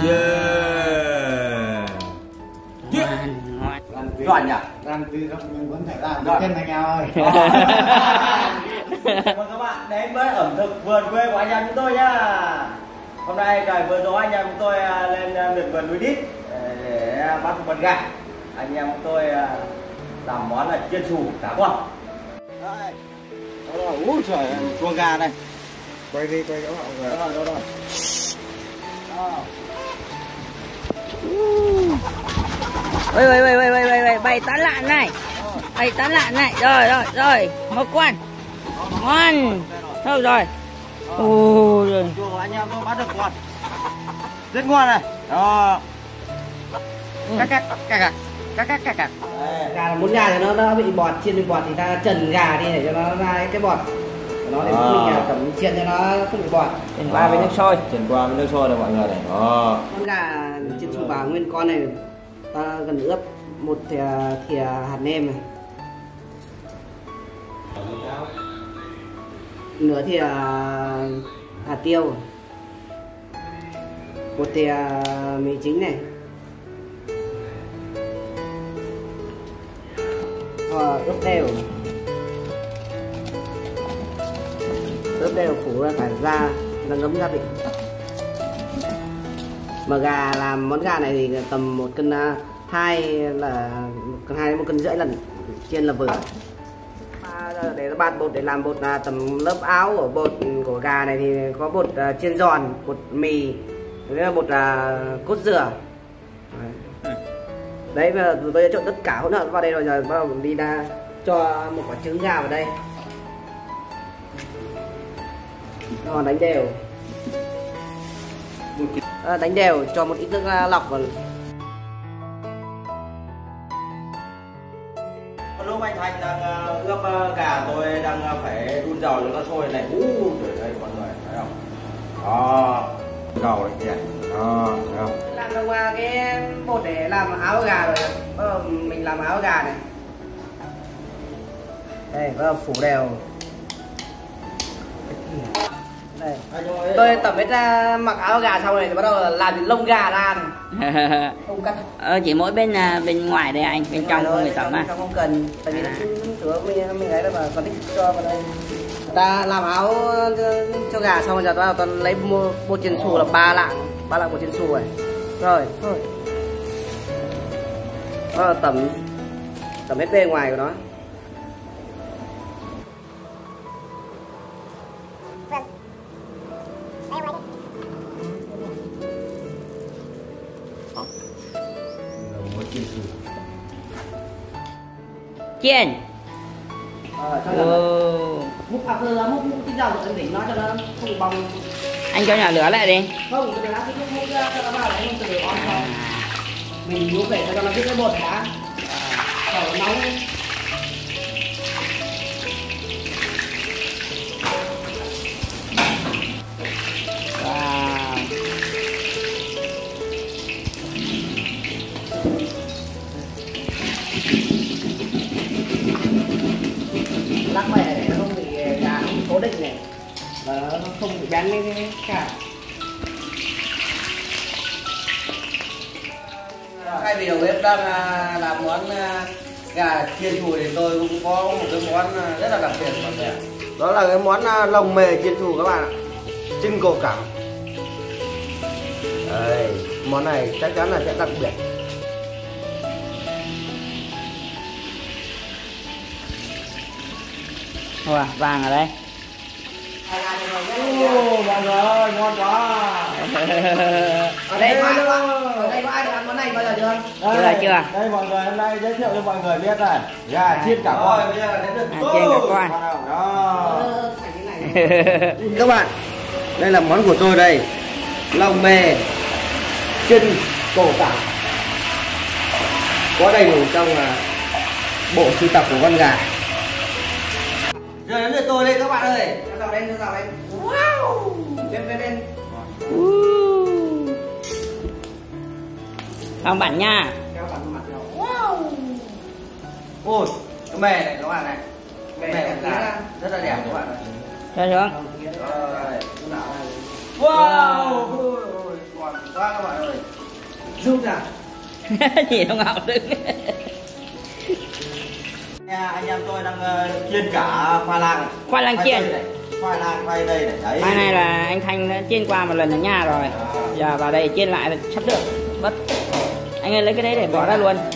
Giỏi nhỉ? Làm từ không mình vẫn phải làm trên thành nhau ơi. Vâng các bạn, đến với ẩm thực vườn quê của anh em chúng tôi nhá. Hôm nay trời vừa gió anh em chúng tôi lên miền vườn núi Đít để bắt con gà. Anh em chúng tôi làm món là chiên xù cá quăng. Đây. Đó, úi trời, chua gà này. Quay đi, quay chỗ họ rồi. Đó rồi. Ôi, bày tán lạn này. Bày tán lạn này. Rồi, một quan. Ngon. Thôi rồi. Ôi giời. Chua của anh em tôi bắt được con. Rất ngon này. Đó. Cắt. Gà là muốn gà thì nó bị bọt, chiên bị bọt thì ta trần gà đi để cho nó ra cái bọt. Nó để mình tẩm chiên cho nó không bị bọt. Trần qua với nước sôi. Trần qua với nước sôi này mọi người này. Con gà chiên xù bào nguyên con này ta cần ướp một thìa hạt nêm này, nửa thìa hạt tiêu, một thìa mì chính này, ướp đều phủ ra cả da, là ngấm gia vị. Mà gà làm món gà này thì tầm 1,2 cân là 1,2 đến 1,5 cân lần chiên là vừa. Để nó bạt bột để làm bột là tầm lớp áo của bột của gà này thì có bột chiên giòn, bột mì, với bột cốt dừa. Đấy, bây giờ tôi đã trộn tất cả hỗn hợp vào đây rồi, giờ bắt đầu mình đi ra cho một quả trứng gà vào đây. Rồi đánh đều. Đánh đều, cho một ít nước lọc vào. Lúc anh Thành đang ướp gà, tôi đang phải đun dầu cho nó sôi này. Trời ơi mọi người thấy không? Đó, dầu này kìa. Đó, thấy không? Làm được cái bột để làm áo gà rồi. Mình làm áo gà này. Đây, bắt đầu phủ đều. Đây. Tôi tẩm hết ra mặc áo gà xong này thì bắt đầu làm lông gà ra này. Không cắt. Chỉ mỗi bên ngoài đây anh, bên trong không phải tẩm á. Không cần, tại vì mình ấy là mà còn thích cho vào đây. Ta làm áo cho gà xong rồi giờ ta lấy bột chiên xù là 3 lạng bột chiên xù này. Rồi, thôi. Đó là tẩm hết bề ngoài của nó. Chiên. Múc cái dầu ở đỉnh nó cho nó không bị bong. Anh cho nhỏ lửa lại đi. Không, cái lá cái múc cho nó vào để không từ bong không. Mình múc để cho nó biết cái bột đã. Dầu nóng. Lắc về để nó không bị gà không cố định này, và nó không bị bén lên cả. Thay vì đầu bếp đang làm món gà chiên xù thì tôi cũng có một cái món rất là đặc biệt mọi người ạ. Đó là cái món lồng mề chiên xù các bạn ạ, chân cổ cẳng. Đây, món này chắc chắn là sẽ đặc biệt. Wow, vàng ở đây. Mọi người ơi, ngon quá. Ở đây có ai được ăn món này bao giờ chưa? Chưa. Đây mọi người, hôm nay giới thiệu cho mọi người biết này. Gà chiên cả con. Chiên cả con. Đó. Các bạn, đây là món của tôi đây. Lòng mề chân cổ tảng, có đầy đủ trong bộ sưu tập của con gà. Giờ đến lượt tôi đây các bạn ơi. Cho dầu lên. Wow. Lên. Không bạn nha. Kéo bản mặt nào. Wow. Ôi, cái mề này các bạn này. Mề này rất là đẹp các bạn ơi. Cho xuống. Wow. Ngon quá các bạn ơi. Giúp nào. Gì đâu ngạo đứng. Anh em tôi đang chiên cả khoai lang. Khoai lang chiên. Khoai lang khoai đây này đấy. Khoai này là anh Thanh đã chiên qua một lần ở nhà rồi. Giờ vào đây chiên lại là sắp được. Bất. Anh ơi lấy cái đấy để bỏ ra luôn.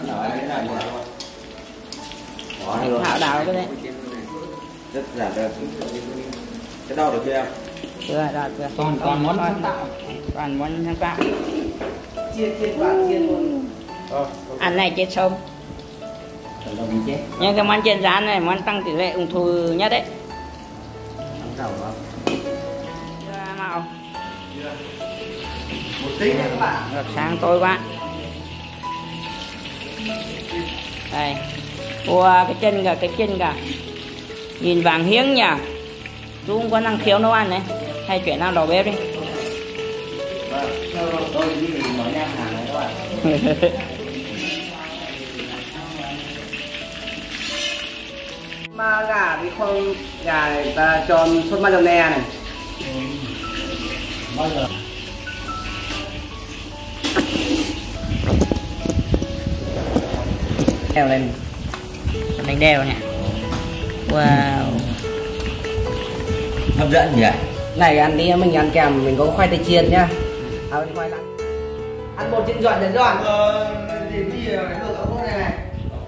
Thạo đào cái đấy. Rất là được. Cái đâu được chưa em? Chưa, chưa. Còn món sáng tạo. Còn món sáng tạo. Chiên bạn chiên luôn. Ăn này chiên sông. Nhưng cái món chiên rán này món tăng tỷ lệ ung thư nhất đấy. Mạo. Một tí nha các bạn. Được sáng tối quá. Đây. Ủa cái chân cả. Nhìn vàng hiếng nhỉ. Chú cũng có năng khiếu nấu ăn đấy. Hay chuyển sang đầu bếp đi. Tôi đi mở nhà hàng này các bạn. Mà gà thì không gà người ta cho sốt mayonnaise này. Bao giờ? Đeo lên. Đánh đeo nè. Wow. Hấp dẫn nhỉ? Này ăn đi mình ăn kèm mình có khoai tây chiên nhá. Ăn khoai lang. Ăn bột chiên giòn để giòn. Đi cái đồ này này.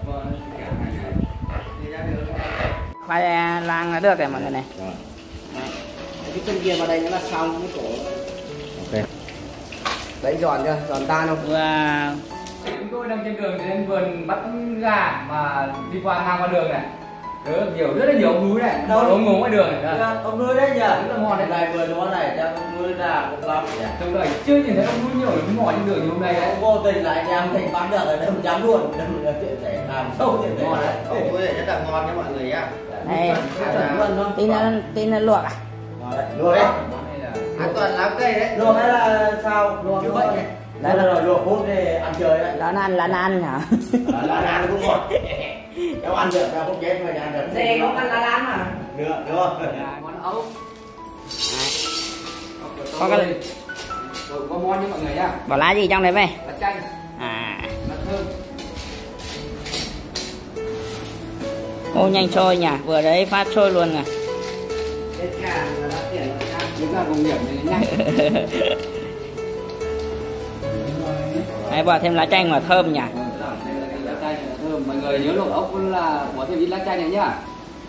Khoai lang là được rồi mọi người này. Cái chân kia vào đây nó là xong cái cổ. Ok. Đấy giòn chưa? Giòn tan không? Wow. Chúng tôi đang trên đường đến vườn bắt gà mà đi qua ngang qua đường này. Rất là nhiều ông núi này, ông ngố ngoài đường này. Ông nuôi đấy nhỉ? Rất là ngon đấy. Này vừa món này chắc ông nuôi là cũng lắm nhỉ? Trong đời chưa nhìn thấy ông núi nhiều cái mỏ trên đường như hôm nay đấy. Vô tình là anh em mình bắt được ở đây một chấm luôn. Đừng là chuyện thể làm sâu chuyện thể. Ngon đấy. Ông nuôi rất là ngon nha mọi người nhá. Đây. Tí nó luộc à? Ngon đấy. Luộc đấy. An toàn lá cây đấy. Luộc hay là sao? Luộc như vậy này. Đấy là rồi luộc hút để ăn chơi đấy. Lá ăn hả? Lá ăn cũng ngon. Nếu ăn được ra không chết mà ăn được. Dê cũng ăn lá lan mà. Được, đúng không? Món ấu. Có cái có món như mọi người nhá. bỏ lá gì trong đấy vậy? Lá chanh, À. lá thơm. Ô nhanh trôi nhỉ, vừa đấy phát trôi luôn rồi. Hết cả là đã tiền rồi. Đúng là vùng điểm này nhanh. Đấy, bỏ thêm lá chanh mà thơm nhỉ. Lá chanh thơm. Mọi người nhớ luộc ốc là bỏ thêm ít lá chanh này nhá.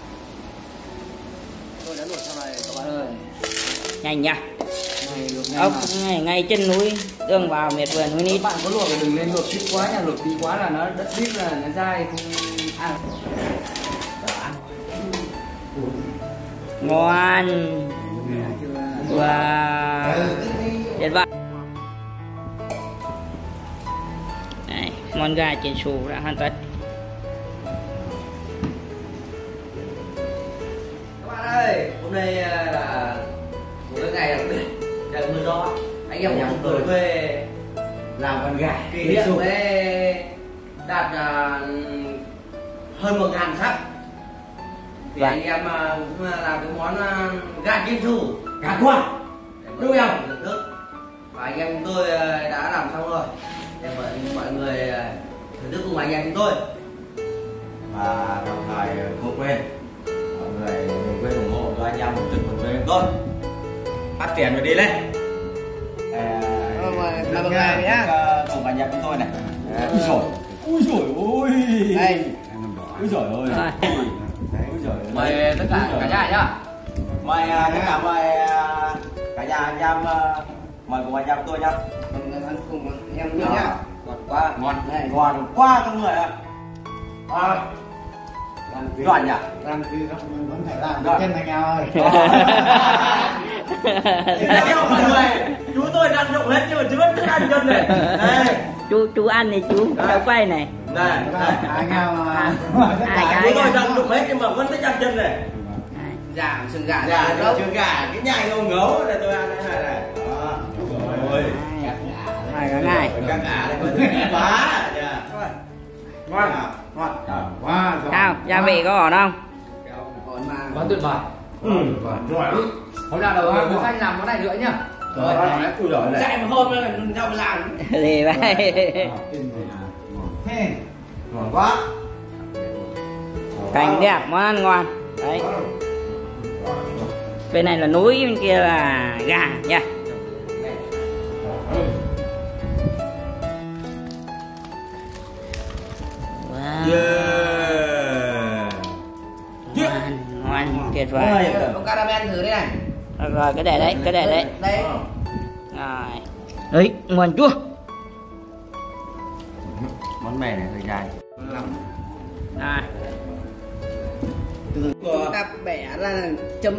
Tôi đã luộc xong này các bạn ơi. Nhanh nhỉ. Này luộc nhanh Ốc mà. ngay chân núi, đường vào miệt vườn núi nít. Các bạn có luộc thì đừng lên luộc ít quá nha, luộc tí quá là nó đất đít là nó dai không ăn. Ngon. Wow. Tuyệt vời. Đây, món gà chiên xù đã hoàn tất. Các bạn ơi, hôm nay là một cái ngày đặc biệt, trời mưa gió. Anh em cũng đổi về Làm con gà. kỷ niệm với đạt hơn 1.000 sắc. Thì anh em cũng làm cái món gà chiên xù, Gà qua. đúng không? Thưởng thức. Và anh em chúng tôi đã làm xong rồi. Để mọi người thưởng thức cùng anh em chúng tôi. Và đồng thời không quên mọi người đừng quên ủng hộ cho anh em một chút một người tốt, phát triển rồi đi lên. Cảm ơn ngài nhá. Cùng anh em chúng tôi này. Ui giời, ui giời ôi. Đây. Ui giời ơi. Ui giời. Mời tất cả cả nhà nhá. Mời tất cả cả nhà anh em, mời cùng anh em tôi nhá. Ăn cùng anh em nữa nhá. Ngọt quá, Ngon. ngon quá các người ạ. Giỏi nhỉ? Làm gì đó mình vẫn phải làm Rồi. trên anh ơi. Theo mọi người, chú tôi đang dụng hết nhưng mà chú vẫn thích ăn chân này. Đây, Chú ăn thì chú cháu quay này. này, Anh em mà. chú tôi đang dụng hết nhưng mà vẫn thích ăn chân này. Giảm sừng gà Gà, trứng gà, cái nhai ngấu ngấu này tôi ăn thế này này. Đó. Rồi. Hai cái này. Các ả này vẫn thích quá. Ngon. Ngon. Wow. Sao? Gia vị có ổn không? Còn mà Quá tuyệt vời. Ừ. Giỏi lắm. Hôm nào đầu người khách làm món này nữa nhá. Rồi, cùi giỏi này. Chạy một hôm nữa là nhau làm. Gì vậy? Ngon quá. Cành đẹp, món ăn ngon. Đấy. Bên này là núi, bên kia là gà nha. Wow. Yeah. Ngon, ngon, tuyệt vời. Ông caramel thử đây này. Rồi, cái để đấy, cái để đấy. Đây. Rồi. Đấy, ngon chua. Món mè này hơi dài. Rồi. Chúng ta bẻ là chấm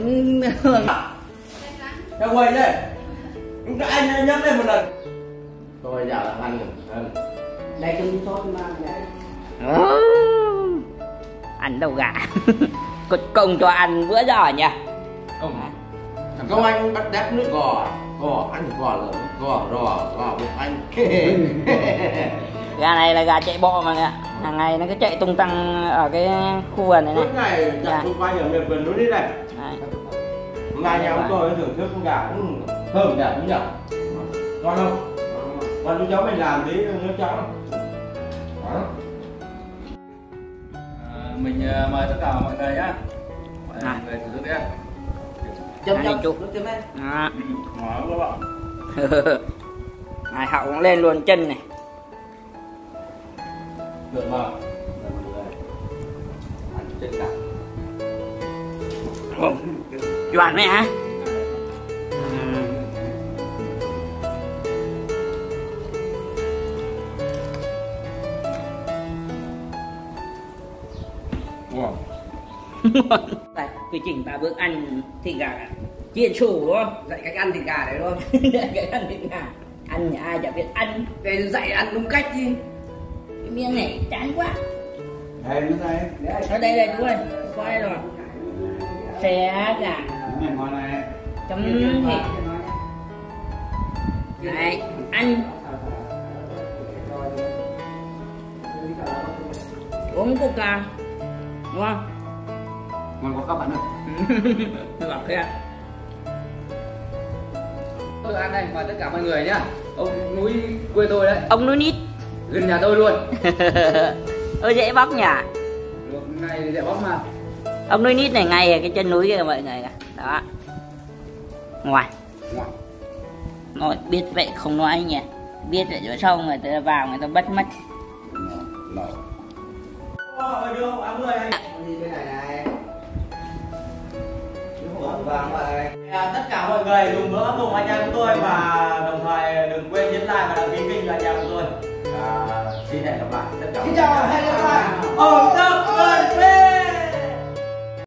Cho quay đây. Chúng ta anh nhấp lên một lần. Tôi giờ là ăn rồi. đây chấm sốt mang này. Ăn đầu gà. Cột công cho ăn bữa giờ nhỉ. Công anh bắt đép nước gò. Gò, ăn gò rồi. Gò, gò với anh. Gà này là gà chạy bộ mà nè. Hàng ngày nó cứ chạy tung tăng ở cái khu vườn này này. Suốt ngày chạy xung quanh ở miền vườn núi đi này. Đấy. Ngày nhà chúng tôi thưởng thức con gà cũng thơm đẹp đúng nhỉ? Ngon không? Còn chú cháu mình làm tí nước cháo. Mình mời tất cả mọi người nhá. Mọi À. người thử thức nhé. Chấm Ăn chấm đi, chúc. nước chấm đây. Đó. Ngon các bạn. Hải Hậu cũng lên luôn chân này. Được mà. Ăn chân gà. Chuẩn đấy hả? Wow. Đây, quy trình 3 bước ăn thịt gà chiên xù đúng không? Dạy cách ăn thịt gà đấy đúng không? Cái ăn thịt gà. Ăn nhà ai chả biết ăn. Để dạy ăn đúng cách đi. Cái miếng này chán quá. Đây, nước này. Ở đây đây chú ơi, qua đây rồi. Xé gà, Cái này ngon này. chấm thịt. Đấy, ăn. Uống coca, đúng không? Ngon quá các bạn ơi. Ngọt thế à? Tôi ăn đây, mời tất cả mọi người nhá. Ông núi quê tôi đấy, Ông nuôi nít. gần nhà tôi luôn. Ôi dễ bóc nhỉ? Được này dễ bóc mà. Ông nuôi nít này ngay ở cái chân núi kìa mọi người. Đó. Ngoài. Nói biết vậy không nói nhỉ. Biết vậy chỗ sau người ta vào người ta bắt mất. Ôi đưa ông ấm người anh. Đi bên này này. Vàng vậy. Tất cả mọi người dùng bữa cùng anh em của tôi và đồng thời đừng quên nhấn like và đăng ký kênh cho anh em của tôi. Xin hẹn gặp lại tất cả. Xin chào, hẹn gặp lại.